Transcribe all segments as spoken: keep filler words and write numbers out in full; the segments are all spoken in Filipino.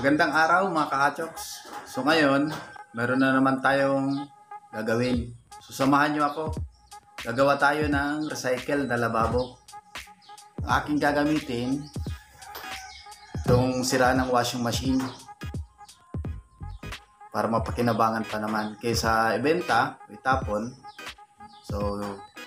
Magandang araw mga ka-achoks. So ngayon, meron na naman tayong gagawin. Susamahan nyo ako. Gagawa tayo ng recycle na lababo. Ang aking gagamitin, itong sira ng washing machine. Para mapakinabangan pa naman. Kaysa ibenta, itapon. So,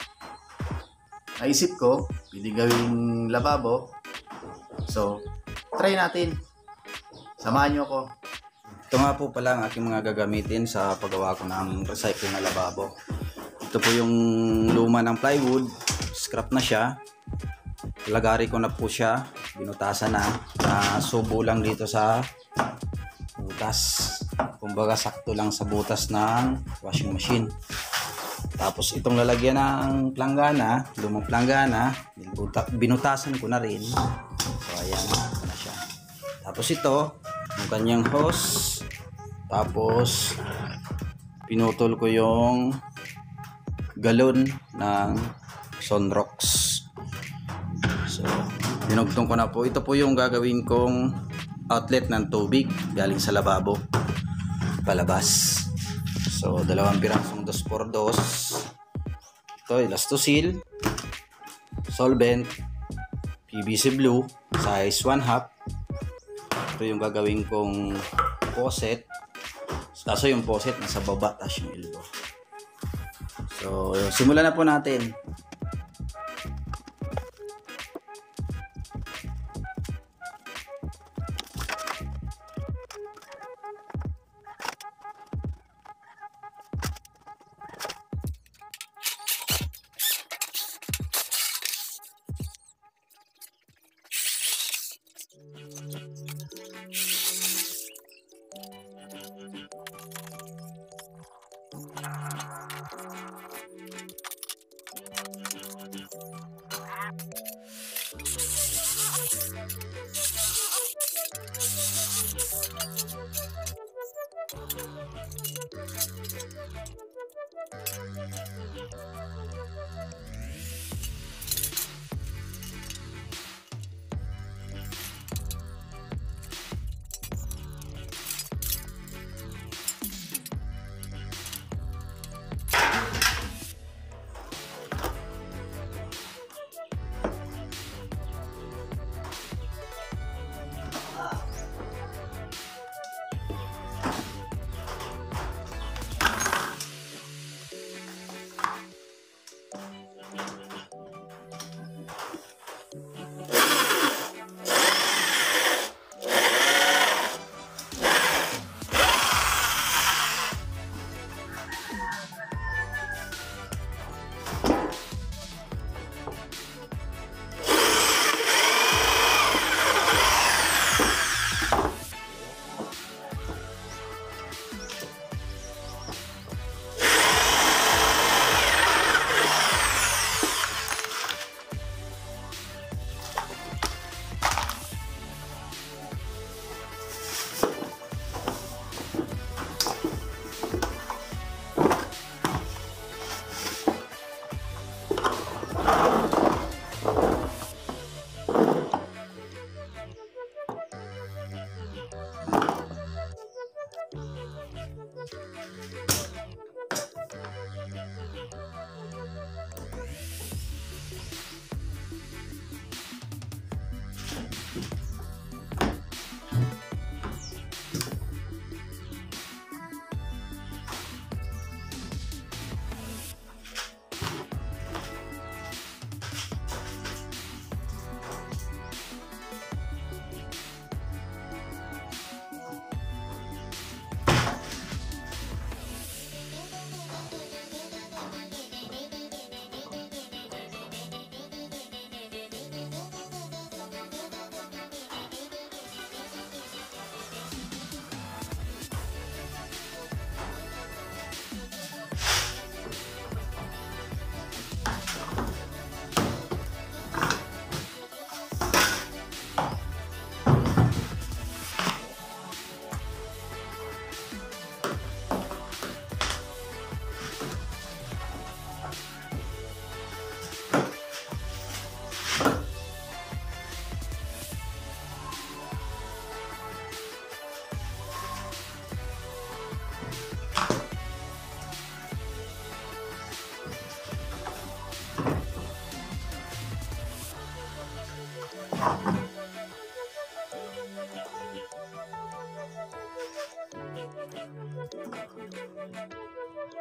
naisip ko, pwede gawing lababo. So, try natin. Samahan nyo ako. Ito nga po pala ang aking mga gagamitin sa paggawa ko ng recycle na lababo. Ito po yung luma ng plywood. Scrap na siya. Lagari ko na po siya. Binutasan na. Na subo lang dito sa butas. Kumbaga sakto lang sa butas ng washing machine. Tapos itong lalagyan ng planggana, lumang planggana, binutasan ko na rin. So ayan na siya. Tapos ito, yung kanyang hose. Tapos pinutol ko yung galon ng Sunrox. So dinugtong ko na po. Ito po yung gagawin kong outlet ng tubig galing sa lababo palabas. So dalawang pirasong dos por dos. Ito Elastosil, solvent, P V C blue size one half. Ito yung gagawin kong faucet. Kaso yung faucet nasa baba, tapos yung elbow. So, simulan na po natin.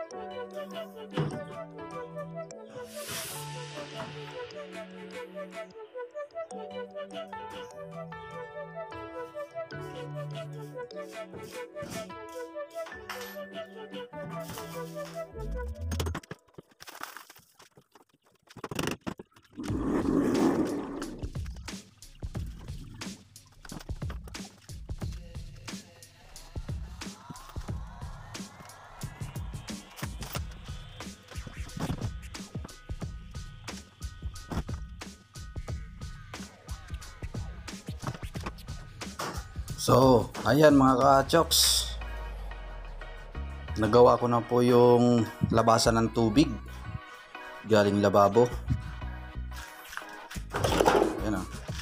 So, ayan mga ka-choks, nagawa ko na po yung labasan ng tubig galing lababo. Ayan o.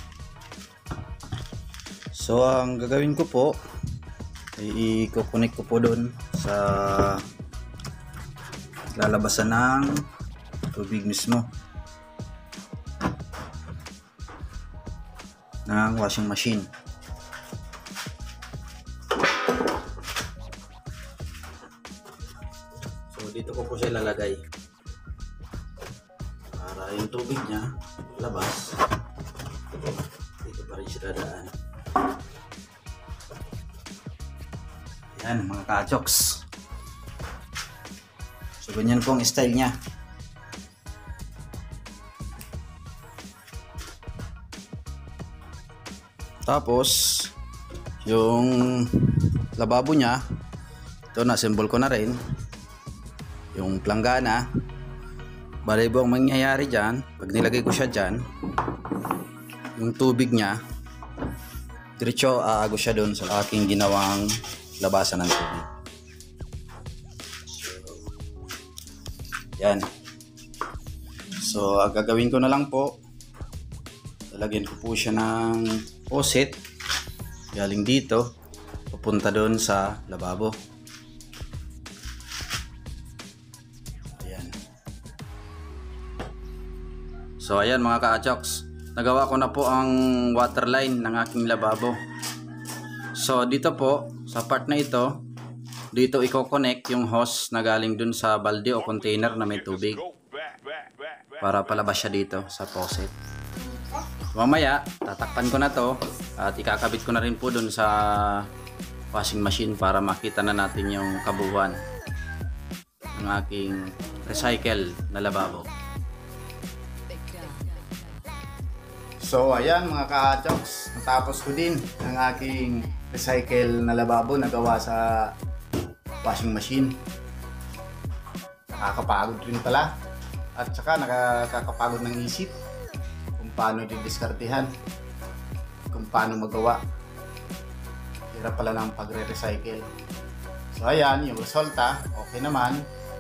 So, ang gagawin ko po ay i-connect ko po doon sa lalabasan ng tubig mismo ng washing machine. So dito ko po siya lalagay para yung tubig niya labas. Dito pa rin siya dadaan. Yan mga ka-choks. So ganyan po ang style niya. Tapos yung lababo niya, ito na-assemble ko na rin. Yung planggana, bali po ang mangyayari dyan, pag nilagay ko siya dyan, yung tubig niya, diretso aago siya doon sa aking ginawang labasan ng tubig. So, yan. So, ang gagawin ko na lang po, lalagyan ko po siya ng faucet galing dito, pupunta doon sa lababo. So ayan mga ka-choks, nagawa ko na po ang water line ng aking lababo. So dito po sa part na ito, dito i-connect yung hose na galing dun sa balde o container na may tubig para palabas siya dito sa faucet. Mamaya tatakpan ko na to at ikakabit ko na rin po dun sa washing machine para makita na natin yung kabuuan ng aking recycle na lababo. So ayan mga ka-choks, natapos ko din ang aking recycle na lababo na gawa sa washing machine. Nakakapagod rin pala at saka nakakapagod ng isip kung paano didiskartehan, kung paano magawa. Hirap pala ng pagre-recycle. So ayan, yung resulta, okay naman.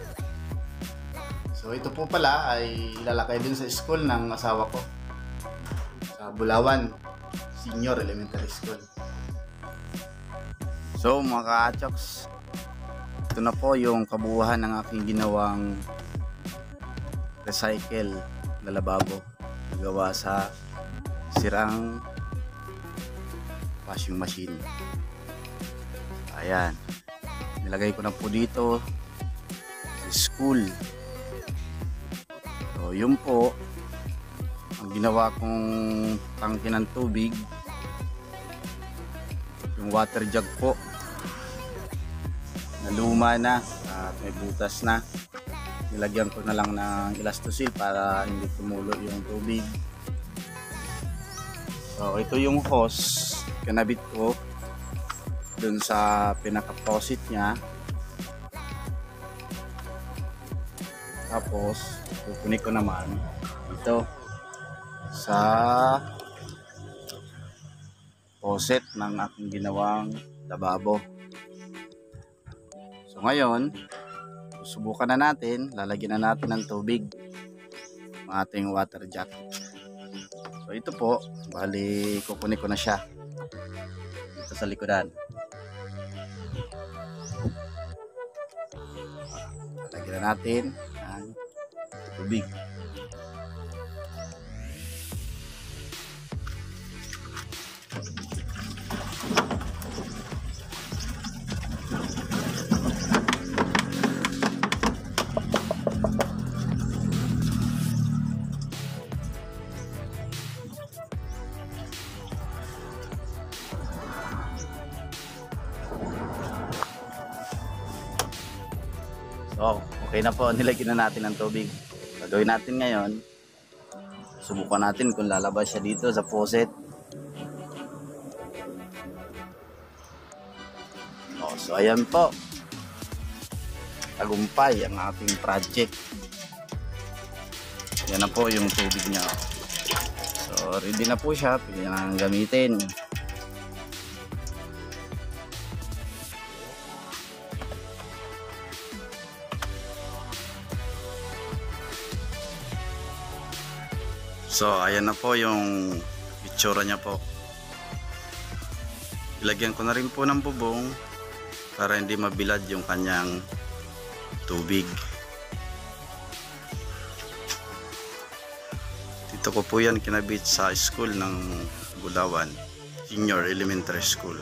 So ito po pala ay ilalakay din sa school ng asawa ko, Bulawan Senior Elementary School. So mga ka-choks, ito na po yung kabuuan ng aking ginawang recycle na lababo na gawa sa sirang washing machine. Ayan, nilagay ko na po dito sa school. So yun po ang ginawa kong tangke ng tubig, yung water jug po na luma na at may butas na. Nilagyan ko na lang ng elastosil para hindi tumulo yung tubig. So ito yung hose, kinabit ko dun sa pinaka-faucet nya. Tapos kukunin ko naman ito sa faucet ng aking ginawang lababo. So ngayon, susubukan na natin, lalagyan na natin ng tubig ang ating water jug. So ito po, bali kukunin ko na siya dito sa likodan. Lalagyan na natin ng tubig. Okay na po, nilagyan na natin ng tubig. Gagawin natin ngayon, subukan natin kung lalabas siya dito sa faucet. Oh, so ayan po, tagumpay ang ating project. Yan na po yung tubig niya. So ready na po siya, pwede na nang gamitin. So ayan na po yung itsura niya po. Ilagyan ko na rin po ng bubong para hindi mabilad yung kanyang tubig. Dito ko po yan kinabit sa school ng Bulawan Junior Elementary School.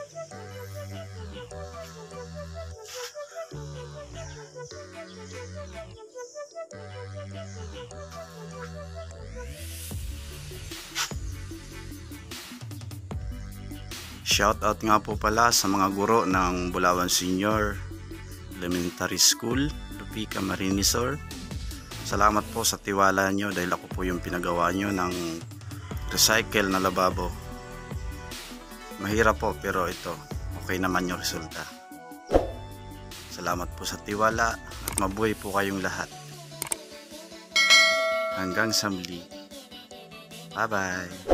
Shoutout nga po pala sa mga guro ng Bulawan Senior Elementary School, Lupica Marinisor. Salamat po sa tiwala nyo dahil ako po yung pinagawa nyo ng recycle na lababo. Mahirap po pero ito, okay naman yung resulta. Salamat po sa tiwala at mabuhay po kayong lahat. Hanggang sa muli. Bye bye.